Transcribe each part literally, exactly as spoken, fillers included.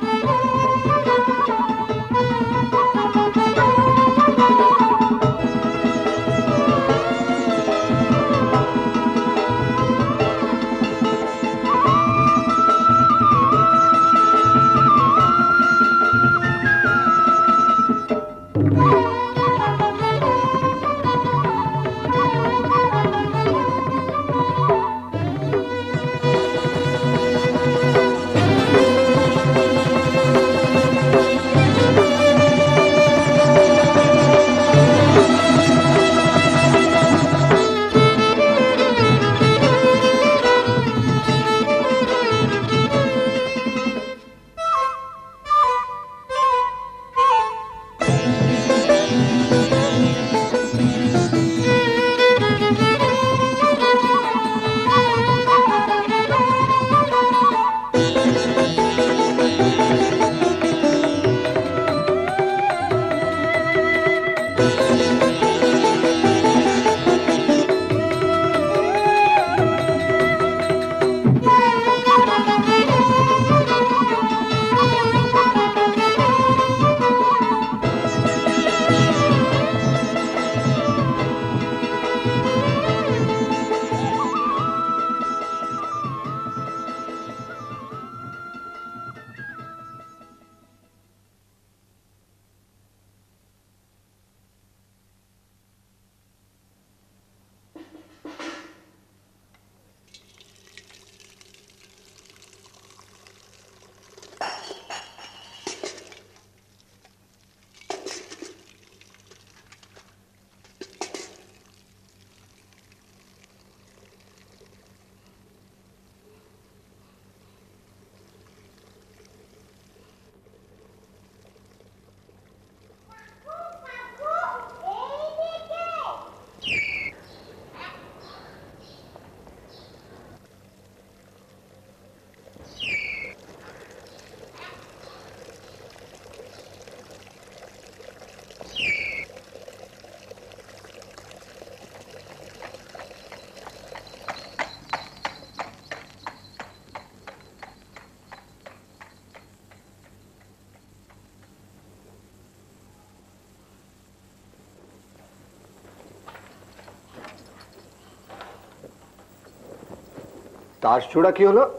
তাস ছোড়া কি হলো?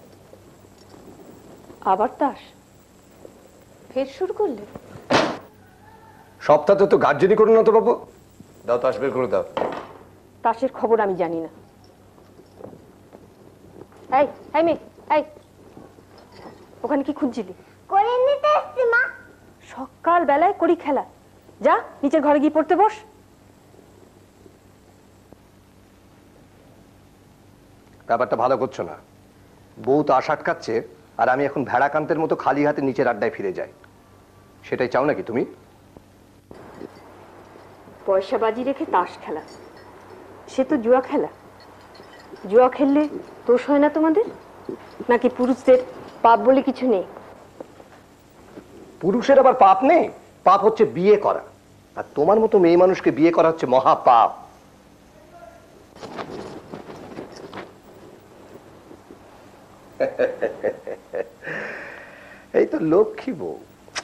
আবার তাস ফের শুরু করলে? সপ্তাহে তো গার্জেনই করো না তো বাবু। দাও তাস বের করে দাও। তাসের খবর আমি জানি না। এই এই মেয়ে, এই ওখানে কি খুঁজছিলি? করি নিতে এসেছি মা। সকাল বেলায় করি খেলা, যা নিচের ঘরে গিয়ে পড়তে বস। ব্যাপারটা ভালো করছো না। বউ তো আশ আটকাচ্ছে আর আমি এখন ভেড়াকান্তের মতো খালি হাতে নিচের আড্ডায় ফিরে যাই। সেটাই চাও নাকি তুমি? পয়সা বাজি রেখে তাস খেলা, সে তো জুয়া খেলা। জুয়া খেললে দোষ হয় না তোমাদের? নাকি পুরুষদের পাপ বলে কিছু নেই? পুরুষের আবার পাপ নেই? পাপ হচ্ছে বিয়ে করা, আর তোমার মতো মেয়ে মানুষকে বিয়ে করা হচ্ছে মহা পাপ। এই তো লক্ষ্মী বউ।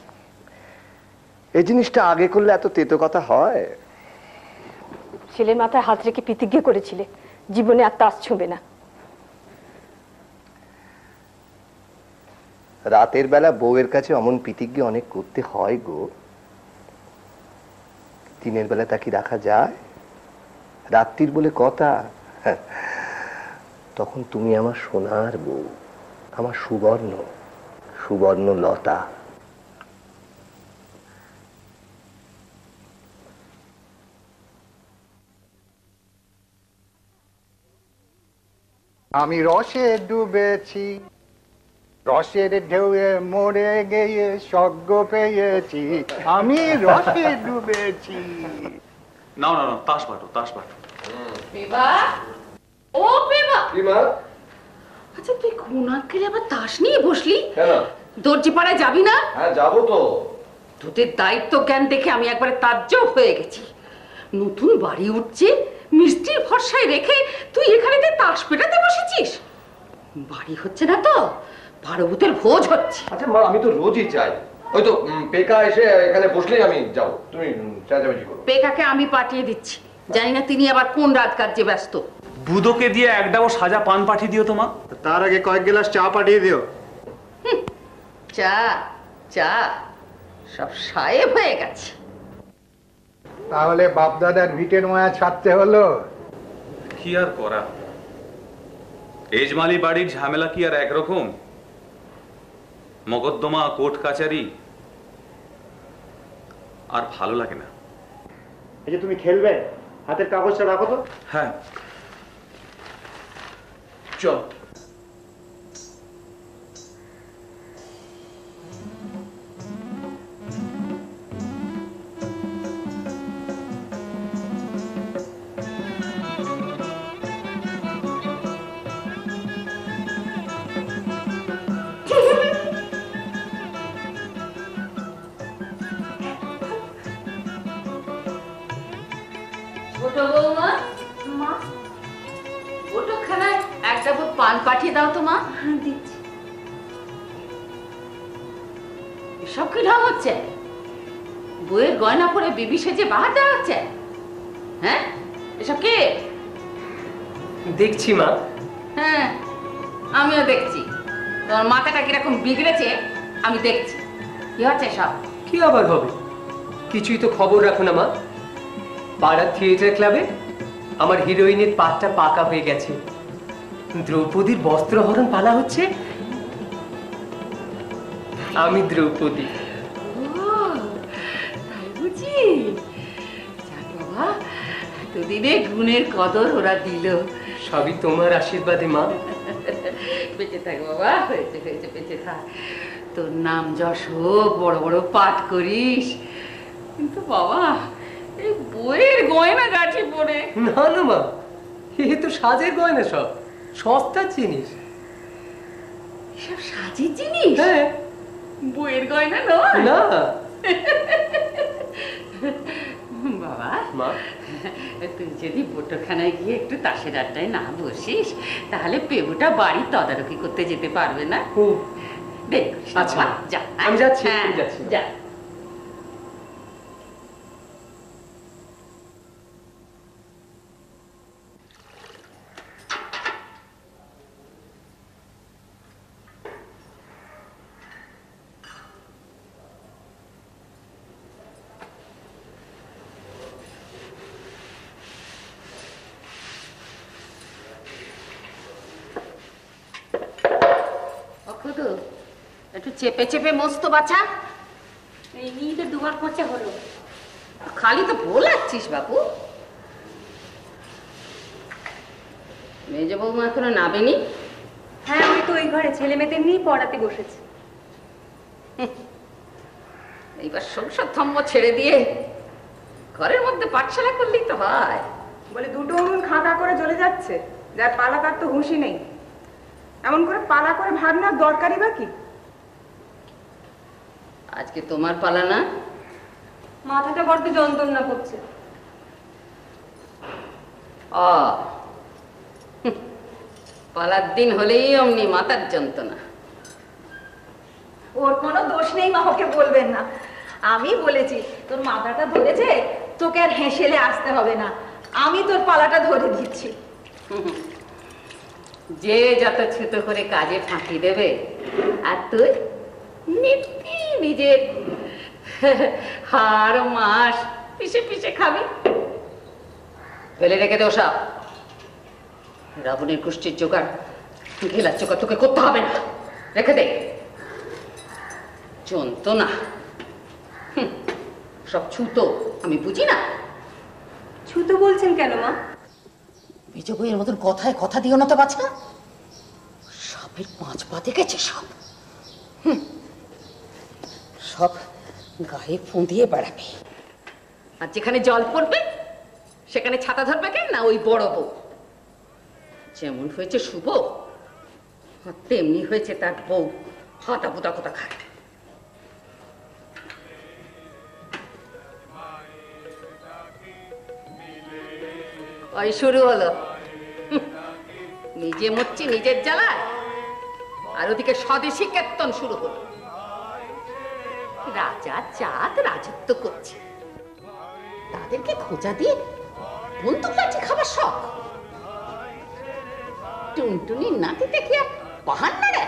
এই জিনিসটা আগে করলে এত তেতো কথা হয়? ছেলের মাথায় হাত রেখে প্রতিজ্ঞা করেছিলে জীবনে আর তাস ছুঁবে না। রাতের বেলা বউয়ের কাছে অমন প্রতিজ্ঞা অনেক করতে হয় গো। দিনের বেলা তা কি রাখা যায়? রাত্রির বলে কথা। তখন তুমি আমার সোনার বউ, আমার সুবর্ণ সুবর্ণ লতা। আমি রসে ডুবেছি, রসের ঢেউয়ে মরে গিয়ে স্বর্গ পেয়েছি। আমি রসে ডুবেছি। না না না, তাস বাটো, তাস বাটো। বিভা, ও বিভা। কি মা? আচ্ছা তুই কোন আক্কেলে আবার তাস নিয়ে বসলি? কেন? দর্জি পাড়ায় যাবি না? হ্যাঁ যাবো তো। তোদের দায়িত্ব জ্ঞান দেখে আমি একবারে তাজ্জব হয়ে গেছি। নতুন বাড়ি উঠছে, মিষ্টির ভরসায় রেখে তুই এখানে তাস পেটাতে বসেছিস। বাড়ি হচ্ছে না তো ভারভূতের ভোজ হচ্ছে। আচ্ছা মা, আমি তো রোজই চাই। ওই তো উম, পেকা এসে এখানে বসলেই আমি যাও, তুমি চেঁচামেচি করো। পেকাকে আমি পাঠিয়ে দিচ্ছি, জানি না তিনি আবার কোন রাত কাজে ব্যস্ত। বুদোকে দিয়ে এক ডাবো সাজা পান পাঠিয়ে দিও তো মা। তার আগে কয়েক গ্লাস চা পাঠিয়ে দিও। চা চা সব সাহেব হয়ে গেছে। তাহলে বাপদাদার ভিটের মায়া ছাড়তে হলো। কি আর করা, এজমালি বাড়ির ঝামেলা কি আর একরকম? মকদ্দমা, কোর্ট কাচারি, আর ভালো লাগে না। এই যে তুমি খেলবে, হাতের কাগজটা রাখো তো। হ্যাঁ চল। ছোট বৌমা, মা, ওটো খানায় এক ডাবো পান পাঠিয়ে দাও তো মা। দিচ্ছি। এসব কি ঢং হচ্ছে? বইয়ের গয়না পরে বিবি সেজে বাহার দেওয়া হচ্ছে? হ্যাঁ, এসব কি? দেখছি মা। হ্যাঁ, আমিও দেখছি। তোমার মাথাটা কিরকম বিগড়েছে আমি দেখছি। কি হচ্ছে সব? কি আবার হবে? কিছুই তো খবর রাখো না মা। পাড়ার থিয়েটার ক্লাবে আমার হিরোইনের পাটটা পাকা হয়ে গেছে। দ্রৌপদীর বস্ত্রহরণ পালা হচ্ছে, আমি দ্রৌপদী। ও, তাই বুঝি? যাক বাবা, এতদিনে গুণের কদর ওরা দিল। সবই তোমার আশীর্বাদে মা। বেঁচে থাক বাবা, হয়েছে হয়েছে, বেঁচে থাক। তোর নাম যশ হোক, বড় বড় পাঠ করিস। কিন্তু বাবা, এই বইয়ের গয়না গাঠি পরে। না না মা, এ তো সাজের গয়না, সব সস্তার জিনিস। এসব সাজের জিনিস? হ্যাঁ। বইয়ের গয়না নয়? না বাবা, মা, তুই যদি বটোখানায় গিয়ে একটু তাসের আড্ডায় না বসিস, তাহলে পেবুটা বাড়ি তদারকি করতে যেতে পারবে না। ও দেখ, আচ্ছা, যা। আমি যাচ্ছি, হ্যাঁ, আমি যাচ্ছি। যা। অখুদু, একটু চেপে চেপে মস্ত বাছা। এই নিয়ে তো দুবার পচা হলো। খালি তো ভোলাচ্ছিস বাপু। মেজো বৌমা এখনো নাবেনি? হ্যাঁ, আমি তো ওই ঘরে ছেলে মেয়েদের নিয়ে পড়াতে বসেছি। এইবার সংসার ধর্ম ছেড়ে দিয়ে ঘরের মধ্যে পাঠশালা করলেই তো হয়। বলে দুটো উনুন খাঁকা করে জ্বলে যাচ্ছে, যার পালা তার তো হুঁশি নেই। এমন করে পালা করে ভাবনার দরকারই বা কি? আজকে তোমার পালা না? মাথাটা বড্ড যন্ত্রণা করছে। ও, হুঁ, পালার দিন হলেই অমনি মাথার যন্ত্রণা। ওর কোনো দোষ নেই মা, ওকে বলবেন না। আমি বলেছি তোর মাথাটা ধরেছে, তোকে আর হেসেলে আসতে হবে না, আমি তোর পালাটা ধরে দিচ্ছি। যে যত ছুতো করে কাজে ফাঁকি দেবে, আর তুই নিত্যি নিজের হাড় মাস পিষে পিষে খাবি। ফেলে রেখে দে ওসব। রাবণের গোষ্ঠীর জোগাড় ঘেলার জোগাড় তোকে করতে হবে না, রেখে দে। যন্ত্রণা, হুঁ, সব ছুতো, আমি বুঝি না। ছুতো বলছেন কেন মা? মেজো বইয়ের মতন কথায় কথা দিও না তো বাছা। সাপের পাঁচ পা দেখেছে সব। হুঁ, সব গায়ে ফুঁদিয়ে বেড়াবে। আর যেখানে জল পড়বে সেখানে ছাতা ধরবে কেন না ওই বড় বউ? যেমন হয়েছে শুভ, আর তেমনি হয়েছে তার বউ হাতা পুতা কোথা খায়। ওই শুরু হলো, নিজে মরছি নিজের জ্বালায়, আর ওদিকে স্বদেশী কীর্তন শুরু হলো। রাজা চাঁদ রাজত্ব করছে, তাদেরকে খোঁজা দিয়ে বন্দুক লাঠি খাবার শখ। টুনটুনির নাতিতে কি আর পাহাড় নাড়ে?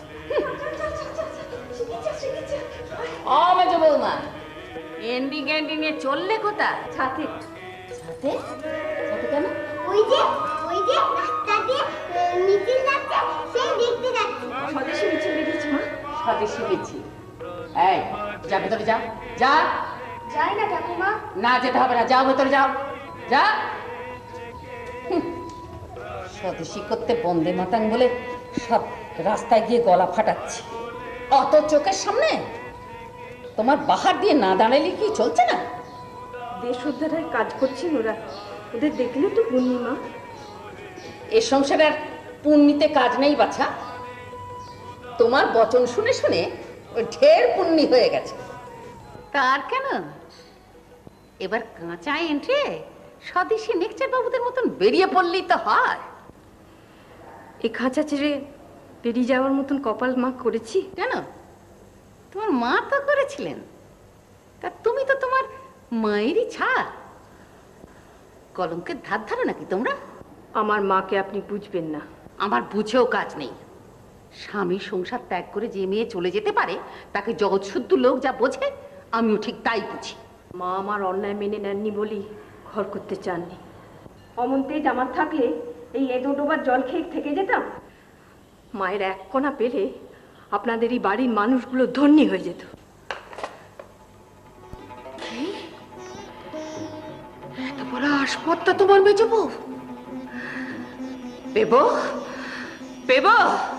ও মেজ বৌমা, এন্ডি গ্যান্ডি নিয়ে চললে কোথায়? ছাতে ছাতে? ছাতে কেন? ওই যে ওই যে রাস্তা দিয়ে আহ, মিছিল যাচ্ছে সেই দেখতে যাচ্ছি। স্বদেশী মিছিল বেরিয়েছে মা। স্বদেশী মিছিল? এই যা ভেতরে যা, যা। যাই না ঠাকুমা। না যেতে হবে না, যাও ভেতরে যাও, যা। হুঁ, স্বদেশী করতে বন্দে মাতাং বলে সব রাস্তায় গিয়ে গলা ফাটাচ্ছে। অত চোখের সামনে তোমার বাহার দিয়ে না দাঁড়ালে কি চলছে না? দেশ উদ্ধারের কাজ করছেন ওরা, ওদের দেখলে তো পূর্ণিমা। এ সংসারে আর পুণ্যিতে কাজ নেই বাছা। তোমার বচন শুনে শুনে ওই ঢের পুণ্যি হয়ে গেছে। তার কেন, এবার কাঁচা এন্ট্রে স্বদেশী নেকচার বাবুদের মতন বেরিয়ে পড়লেই তো হয়। এ খাঁচা ছেড়ে বেরিয়ে যাওয়ার মতন কপাল মা করেছি। কেন, তোমার মা তো করেছিলেন, তা তুমি তো তোমার মায়েরই ছাড়। কলঙ্কের ধার ধারো নাকি তোমরা? আমার মাকে আপনি বুঝবেন না। আমার বুঝেও কাজ নেই। স্বামী সংসার ত্যাগ করে যে মেয়ে চলে যেতে পারে তাকে জগৎ শুদ্ধ লোক যা বোঝে, আমিও ঠিক তাই বুঝি। মা আমার অন্যায় মেনে নেননি বলি ঘর করতে চাননি। অমন তেজ আমার থাকলে এই এদো ডোবার জল খেয়ে থেকে যেতাম। মায়ের এক কোণা পেলে আপনাদের এই বাড়ির মানুষগুলো ধন্যী হয়ে যেত। এত বড় আসপত্তা তোমার মেজে বউ? পেবো পেবো,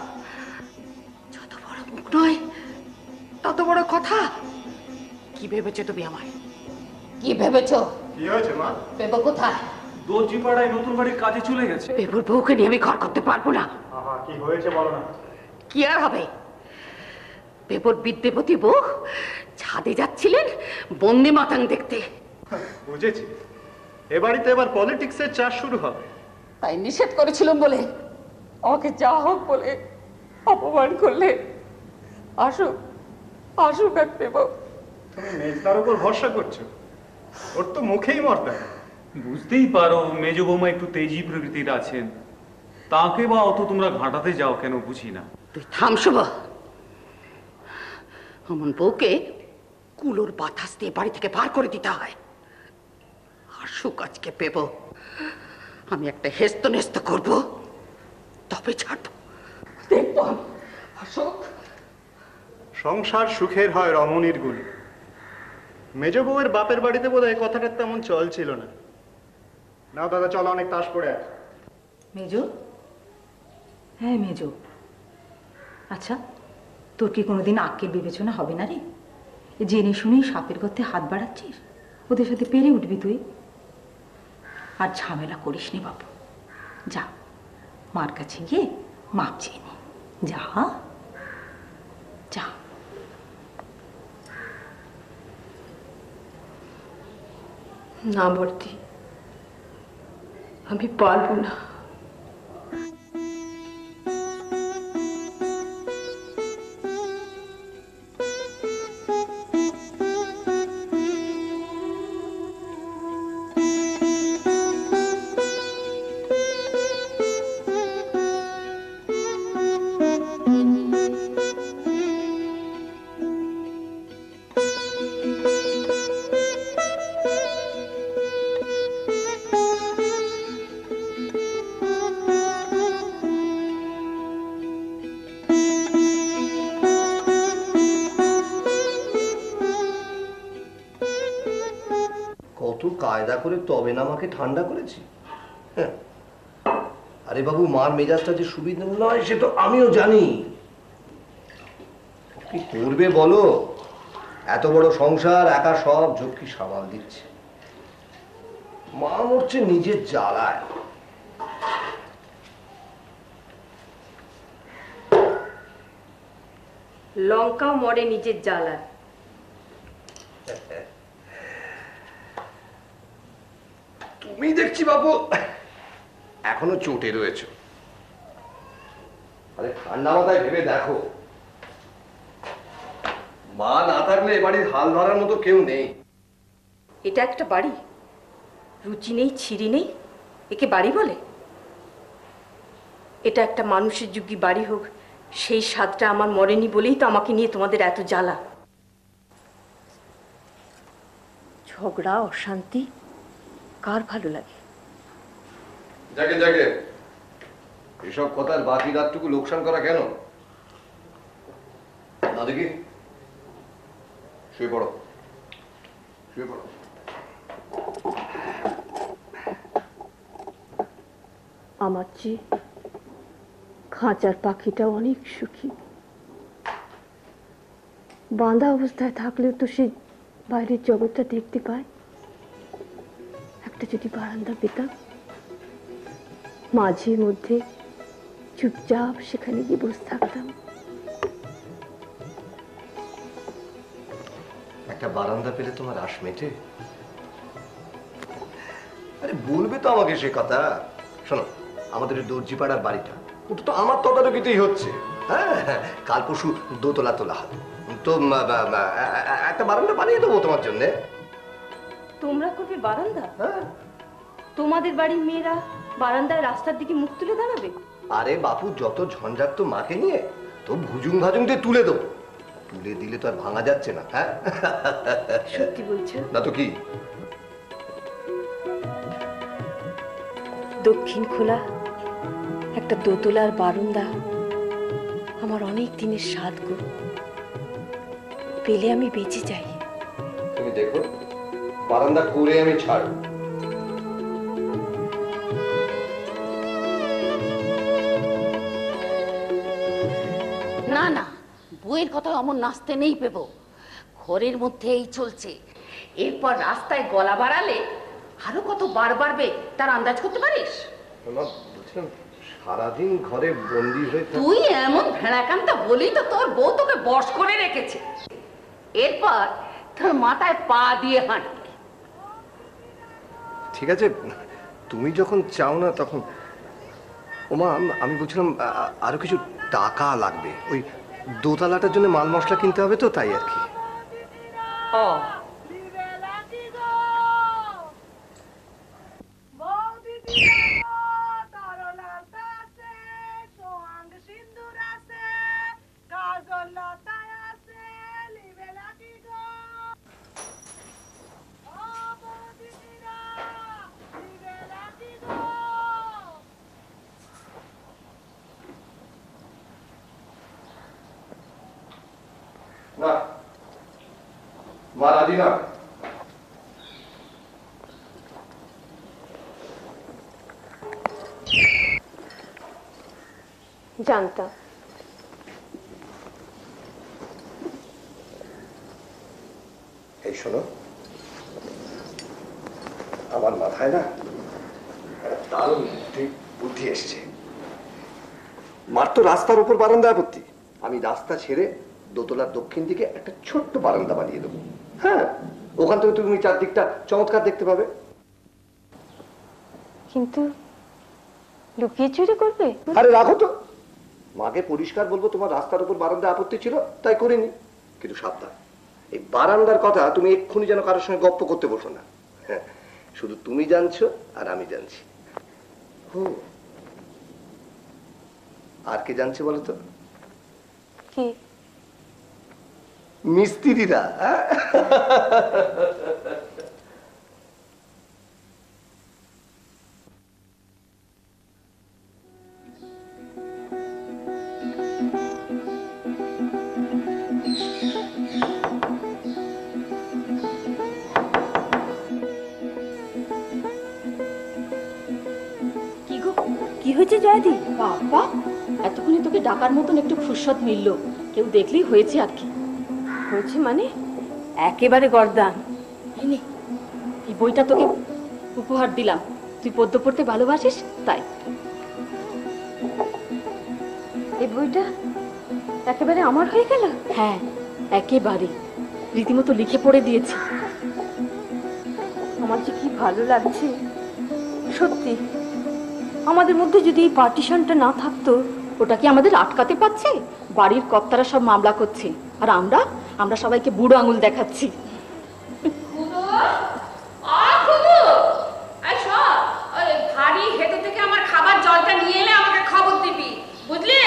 যত বড় মুখ নয় তত বড় কথা। কি ভেবেছো তুমি আমায়? কি ভেবেছো? কি হয়েছে মা? পেবো কোথায়? দর্জিপাড়ায় নতুন বাড়ির কাজে চলে গেছে। পেবুর বউকে নিয়ে আমি ঘর করতে পারবো না। আহা, কি হয়েছে বলো না। কি আর হবে? পেবুর বিদ্যেপতি বউ ছাদে যাচ্ছিলেন বন্দি মাতাং দেখতে। বুঝেছি, এ বাড়িতে এবার পলিটিক্সের চাষ শুরু হবে। তাই নিষেধ করেছিলাম বলে আমাকে যা হোক বলে অপমান করলে। আসুক আসুক আর পেবো। তুমি মেজদার উপর ভরসা করছো? ওর তো মুখেই মরতে। বুঝতেই পারো মেজ বৌমা একটু তেজি প্রকৃতির আছেন, তাকে বা অত তোমরা ঘাঁটাতে যাও কেন বুঝি না। তুই থাম শুভ। অমন বউকে কুলোর বাতাস দিয়ে বাড়ি থেকে বার করে দিতে হয়। আসুক আজকে পেবো, আমি একটা হেস্ত নেস্ত করবো, তবে ছাড়বো। দেখবো আসুক। সংসার সুখের হয় রমণীর গুলি। মেজ বউয়ের বাপের বাড়িতে বোধহয় কথাটা তেমন চল ছিল না। নাও দাদা, চলো, অনেক তাস পড়ে আছে। মেজো, হ্যাঁ মেজো, আচ্ছা তোর কি কোনোদিন আক্কেল বিবেচনা হবে না রে? জেনে শুনেই সাপের গর্তে হাত বাড়াচ্ছিস, ওদের সাথে পেরে উঠবি তুই। আর ঝামেলা করিস নি বাবু, যা মার কাছে গিয়ে মাপ চেয়ে নে। যা যা। না বর্তি, আমি পারবো না। কত কায়দা করে তবে না আমাকে ঠান্ডা করেছি। হ্যাঁ, আরে বাবু, মার মেজাজটা যে সুবিধা নয় সে তো আমিও জানি। কি করবে বলো? এত বড় সংসার একা সব ঝক্কি সামাল দিচ্ছে। মা মরছে নিজের জ্বালায়। লঙ্কাও মরে নিজের জ্বালায়। তুমি দেখছি বাবু এখনো চোটে রয়েছে। আরে ঠান্ডা মাথায় ভেবে দেখো, মা না থাকলে এ বাড়ির হাল ধরার মতো কেউ নেই। এটা একটা বাড়ি? রুচি নেই, ছিঁড়ি নেই, একে বাড়ি বলে? এটা একটা মানুষের যোগ্য বাড়ি হোক, সেই স্বাদটা আমার মরেনি বলেই তো আমাকে নিয়ে তোমাদের এত জ্বালা। ঝগড়া অশান্তি কার ভালো লাগে? যাকে যাকে এসব কথার বাকি রাতটুকু লোকসান করা কেন? না দেখি, শুয়ে পড়ো, শুয়ে পড়ো। আমার চেয়ে খাঁচার পাখিটা অনেক সুখী। বাঁধা অবস্থায় থাকলেও তো সে বাইরের জগৎটা দেখতে পায়। একটা যদি বারান্দা পেতাম, মাঝে মধ্যে চুপচাপ সেখানে গিয়ে বসে থাকতাম। একটা বারান্দা পেলে তোমার আশ মেটে? আরে বলবে তো আমাকে সে কথা। শোনো, আমাদের দর্জিপাড়ার বাড়িটা ওটা তো আমার তদারকিতেই হচ্ছে। হ্যাঁ, কাল পরশু দোতলা তোলা হবে, তো একটা বারান্দা বানিয়ে দেবো তোমার জন্য। তোমরা করবে বারান্দা? তোমাদের বাড়ির মেয়েরা বারান্দায় রাস্তার দিকে মুখ তুলে দাঁড়াবে? আরে বাপু, যত ঝঞ্ঝাট তো মাকে নিয়ে, তো ভুজুং ভাজুং দিয়ে তুলে দেবো। তুলে দিলে তো আর ভাঙা যাচ্ছে না। হ্যাঁ, সত্যি বলছো? না তো কি। দক্ষিণ খোলা একটা দোতলার বারান্দা আমার অনেক দিনের স্বাদ গো। পেলে আমি বেঁচে যাই। তুমি দেখো, বারান্দা করে আমি ছাড়ব। না না, বইয়ের কথা অমন নাচতে নেই পেব। ঘরের মধ্যে এই চলছে, এরপর রাস্তায় গলা বাড়ালে আরো কত বার বাড়বে তার আন্দাজ করতে পারিস? সারাদিন ঘরে বন্দি হয়ে তুই এমন ভেড়াকান্তা বলি তো তোর বউ তোকে বশ করে রেখেছে। এরপর তোর মাথায় পা দিয়ে হাঁটবে। ঠিক আছে, তুমি যখন চাও না তখন। ওমা, আমি বলছিলাম আরো কিছু টাকা লাগবে, ওই দোতলাটার জন্য মাল মশলা কিনতে হবে তো, তাই আর কি। ও না, মা রাজি না। জানতাম। এই শোনো, আমার মাথায় না দারুণ বুদ্ধি এসছে। মার তো রাস্তার উপর বারান্দা আপত্তি, আমি রাস্তা ছেড়ে দোতলার দক্ষিণ দিকে একটা ছোট্ট বারান্দা বানিয়ে দেবো। হ্যাঁ, ওখান থেকে তুমি চারদিকটা চমৎকার দেখতে পাবে। কিন্তু লুকিয়ে চুরি করবে? আরে রাখো তো, মাকে পরিষ্কার বলবো তোমার রাস্তার উপর বারান্দা আপত্তি ছিল, তাই করিনি। কিন্তু সাবধান, এই বারান্দার কথা তুমি এক্ষুনি যেন কারোর সঙ্গে গপ্প করতে বসো না। হ্যাঁ, শুধু তুমি জানছো আর আমি জানছি। ও, আর কে জানছে বলো তো? কি? মিস্ত্রিরা। কি গো, কি হয়েছে জয়দি? বাবা, এতক্ষণে তোকে ডাকার মতন একটু ফুরসত মিলল, কেউ দেখলেই হয়েছে আর কি। হয়েছে মানে? একেবারে গর্দান। এই নে, এই বইটা তোকে উপহার দিলাম, তুই পদ্য পড়তে ভালোবাসিস তাই। এই বইটা একেবারে আমার হয়ে গেল? হ্যাঁ, একেবারে রীতিমতো লিখে পড়ে দিয়েছি। আমার যে কি ভালো লাগছে সত্যি। আমাদের মধ্যে যদি এই পার্টিশনটা না থাকতো ওটা কি আমাদের আটকাতে পারছে? বাড়ির কর্তারা সব মামলা করছে আর আমরা আমরা সবাইকে বুড়ো আঙুল দেখাচ্ছি। ভারী হেতু থেকে আমার খাবার জলটা নিয়ে এলে আমাকে খবর দিবি, বুঝলি?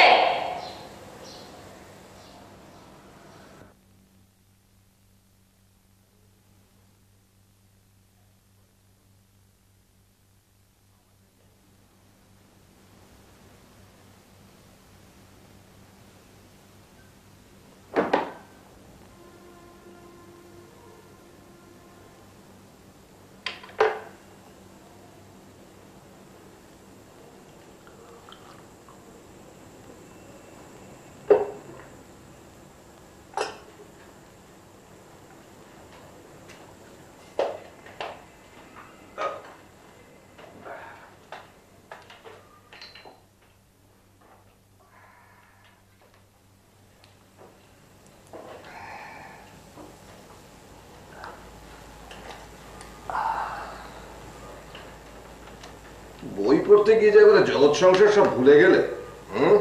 বই পড়তে গিয়ে যা করে জগৎ সংসার সব ভুলে গেলে। হুম,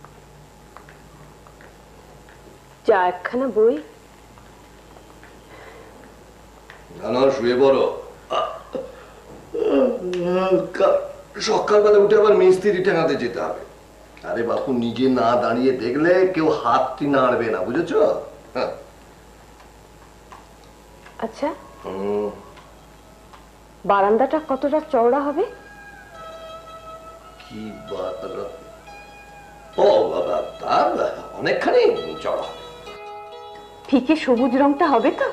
যা একখানা বই। না না, শুয়ে পড়ো। সকালবেলা উঠে আবার মিস্ত্রি ঠেঙাতে যেতে হবে। আরে বাপু, নিজে না দাঁড়িয়ে দেখলে কেউ হাতটি নাড়বে না, বুঝেছ? হ্যাঁ। আচ্ছা, বারান্দাটা কতটা চওড়া হবে? কি ও বাবা, তার অনেকখানি চড়া হবে। ফিকে সবুজ রংটা হবে তো?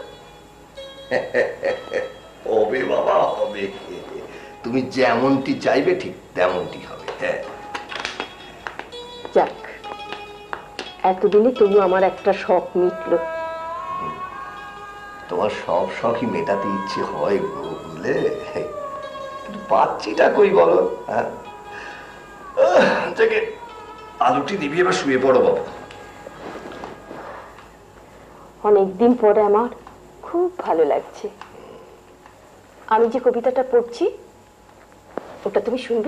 হবে বাবা, হবে। তুমি যেমনটি চাইবে ঠিক তেমনটি হবে। হ্যাঁ, যাক, এতদিনে তবু আমার একটা শখ মিটলো। তোমার সব শখই মেটাতে ইচ্ছে হয় গো, বুঝলে? পাচ্ছিটা কই বলো? হ্যাঁ, থেকে আলুটি দিবি, এবার শুয়ে পড়ো বাবা। অনেকদিন পরে আমার খুব ভালো লাগছে। আমি যে কবিতাটা পড়ছি ওটা তুমি শুনবে?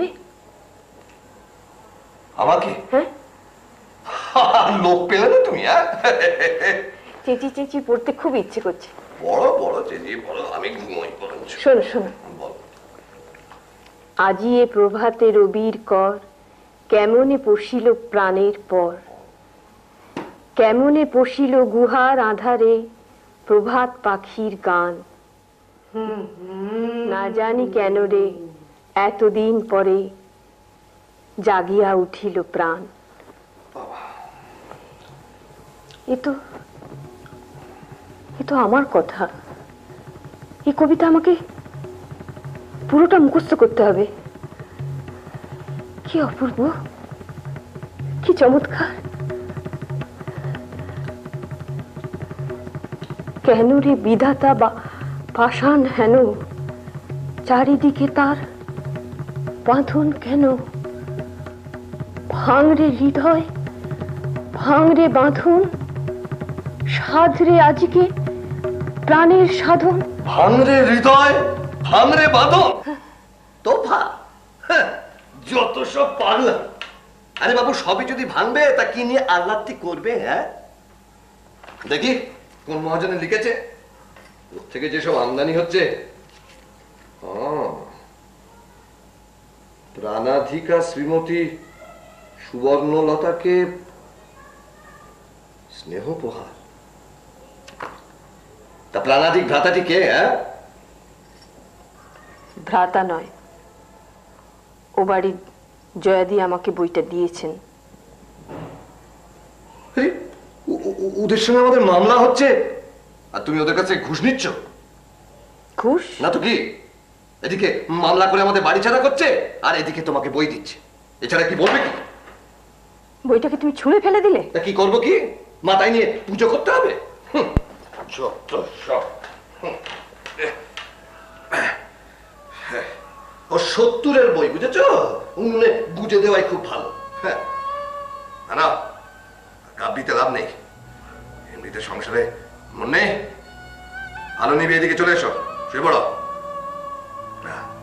আমাকে? হ্যাঁ, লোক পেলে না তুমি? হ্যাঁ, চেঁচি চেঁচি পড়তে খুব ইচ্ছে করছে। বড় বড় চেঁচি বড়, আমি ঘুমোই বরঞ্চ। শোনো শোনো। আজি এ প্রভাতে রবির কর, কেমনে পশিল প্রাণের পর, কেমনে পশিল গুহার আধারে প্রভাত পাখির গান। না জানি কেন রে এতদিন পরে জাগিয়া উঠিল প্রাণ। এ তো এ তো আমার কথা। এই কবিতা আমাকে পুরোটা মুখস্থ করতে হবে। কি অপূর্ব, কি চমৎকার! কেন রে বিধাতা বা পাষাণ হেন, চারিদিকে তার বাঁধন কেন? ভাঙরে হৃদয়, ভাঙরে বাঁধন, সাধরে আজকে প্রাণের সাধন। ভাঙরে হৃদয়, ভাঙরে বাঁধন, তোফা, যত সব পাগলা। আরে বাবু, সবই যদি ভাঙবে তা কি নিয়ে আহ্লাদটি করবে? হ্যাঁ, দেখি কোন মহাজনে লিখেছে, ওর থেকে যেসব আমদানি হচ্ছে। প্রাণাধিকা শ্রীমতী সুবর্ণলতাকে স্নেহ প্রহার। তা প্রাণাধিক ভ্রাতাটি কে? হ্যাঁ, ভ্রাতা নয়, ও বাড়ির জয়াদি আমাকে বইটা দিয়েছেন। ওদের সঙ্গে আমাদের মামলা হচ্ছে আর তুমি ওদের কাছে ঘুষ নিচ্ছ? ঘুষ না তো কি? এদিকে মামলা করে আমাদের বাড়ি ছাড়া করছে আর এদিকে তোমাকে বই দিচ্ছে। এছাড়া কি বলবে? কি বইটাকে তুমি ছুঁড়ে ফেলে দিলে? তা কি করবো? কি মাথায় নিয়ে পুজো করতে হবে? ও সত্তরের বই, বুঝেছ? উনুনে বুঝে দেওয়াই খুব ভালো। হ্যাঁ, না কাব্যিতে লাভ নেই, এমনিতে সংসারে মন নেই। আলো নিবি, এদিকে চলে এসো, শুয়ে পড়ো।